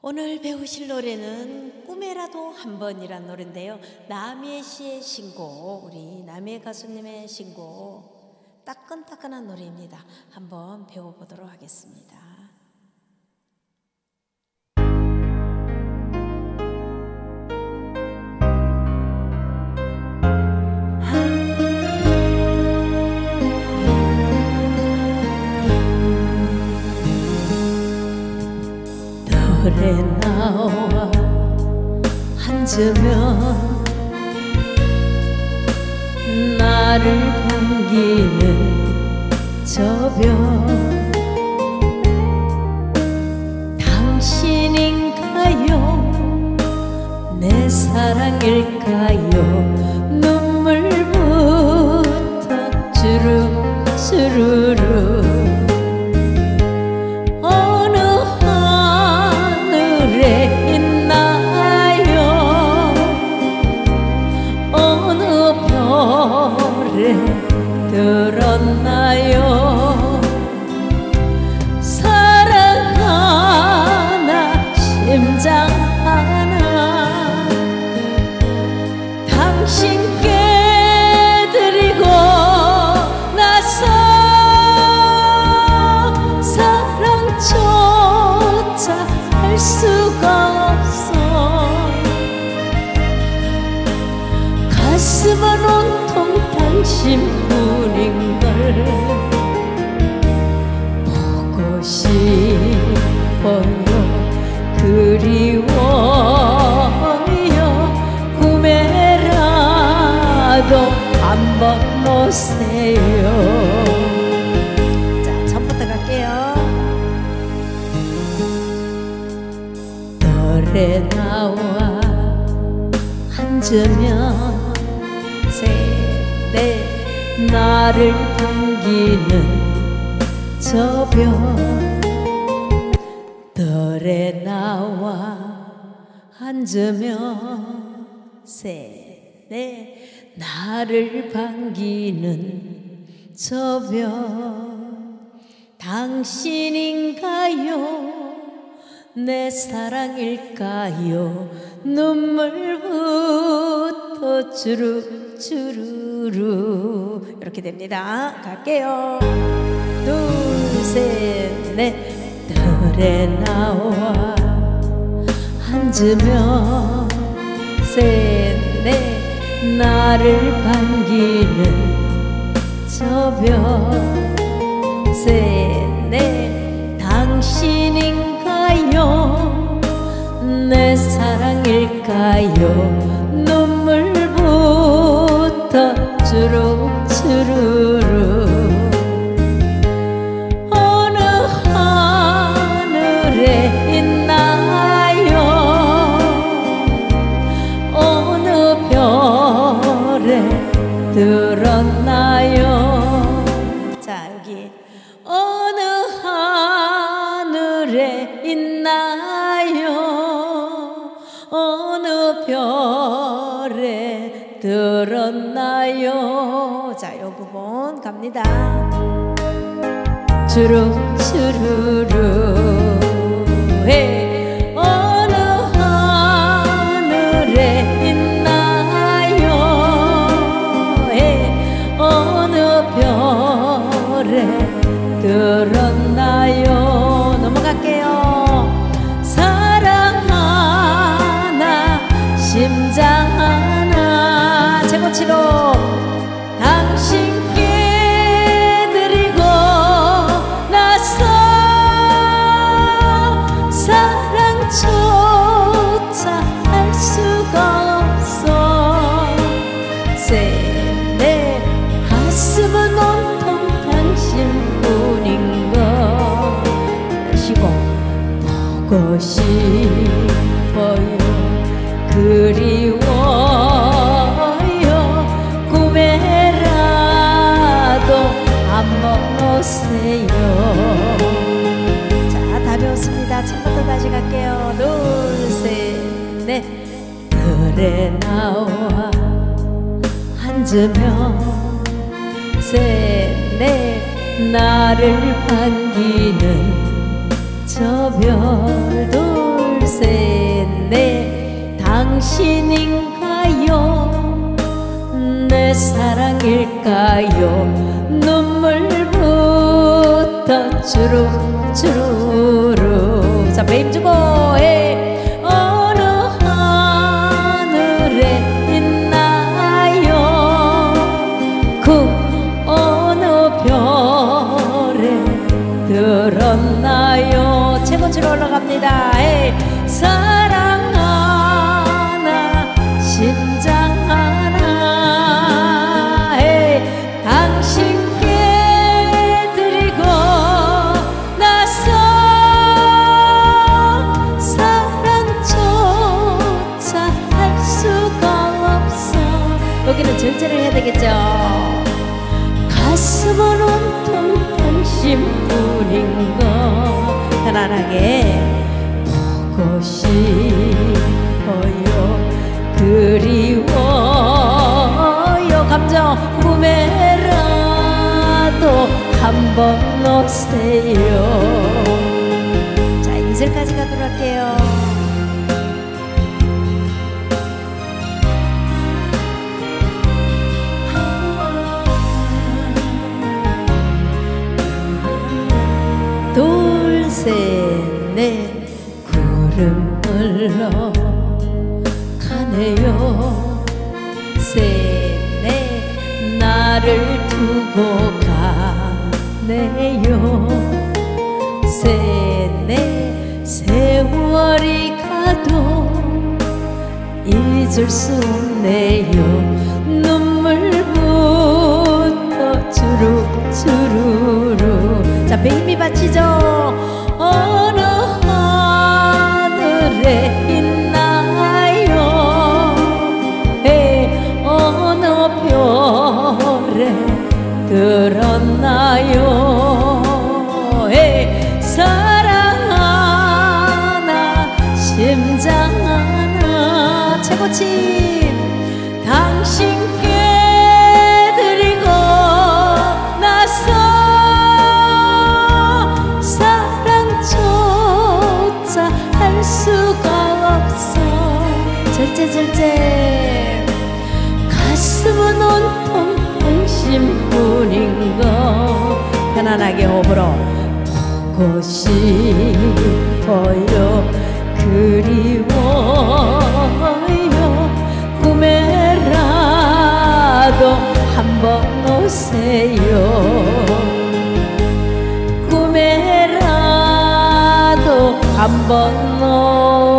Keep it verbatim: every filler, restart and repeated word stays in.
오늘 배우실 노래는 꿈에라도 한 번이란 노래인데요. 남예 씨의 신곡, 우리 남예 가수님의 신곡, 따끈따끈한 노래입니다. 한번 배워보도록 하겠습니다. 노래 나와 앉으면 나를 반기는 저별, 당신인가요? 내 사랑일까요? 눈물부터 주룩주루룩 들었나요? 사랑 하나 심장 하나 당신께 드리고 나서 사랑조차 할 수가 없어. 가슴은 온통 당신뿐인걸 보고 싶어요. 그리워요. 꿈에라도 한번 오세요. 자, 처음부터 갈게요. 노래 나와 앉으면 네, 나를 반기는 저 별, 덜에 나와 앉으면 새, 네, 나를 반기는 저 별, 당신인가요? 내 사랑일까요? 눈물부터 주룩 주르르 이렇게 됩니다. 갈게요. 둘, 셋, 넷. 덜에 나와 앉으면 셋, 넷. 나를 반기는 저 별, 셋, 넷. 당신인가요? 내 사랑일까요? 눈물부터 주룩주루룩 어느 하늘에 있나요? 어느 별에 들었나요? 자, 여기 어느 하늘에 있나요? 어느 별에 들었나요? 자, 요 부분 갑니다. 주룩주루룩 해. 어느 하늘에 있나요? 해. 어느 별에 들었나요? 넘어갈게요. 사랑 하나 심장 하나 최고치로 당신께 드리고 나서 사랑조차 할 수가 없어. 내 가슴은 온통 당신뿐인걸 쉬고 보고 싶어요. 그리워요. 꿈에라도 한번 오세요. 자, 다 배웠습니다. 처음부터 다시 갈게요. 둘, 셋, 넷. 들에 나와 앉으면 셋, 넷. 나를 반기는 저 별, 둘, 셋, 당신인가요? 내 사랑일까요? 눈물부터 주룩주룩. 자, 배임 주고 해. 어느 하늘에 있나요? 그 어느 별에 들었나요? 최고치로 올라갑니다. 에이. 사랑 하나 심장 하나 에이. 당신께 드리고 나서 사랑조차 할 수가 없어. 여기는 절제를 해야 되겠죠. 가슴은 온통 당신뿐인 것 편안하게 보고 싶어요. 그리워요. 감정 꿈에라도 한번 오세요. 자, 이슬까지 가도록 할게요. 둘, 셋, 넷 구름 흘러가네요. 셋, 넷 나를 두고 가네요. 셋, 넷 세월이 가도 잊을 수 없네요. 눈물부터 주룩주룩. 자, 힘이 받치죠. 어느 하늘에 있나요? 에 어느 별에 들었나요? 에 사랑 하나 심장 하나 최고치 당신께 드리고 나서 사랑조차 할 수가 없어. 절제 절제. 가슴은 온통 당신뿐인 거 편안하게 호흡으로 보고 싶어요. 그리워요. 꿈에라도 한번 오세요. 꿈에라도 한번 오세요.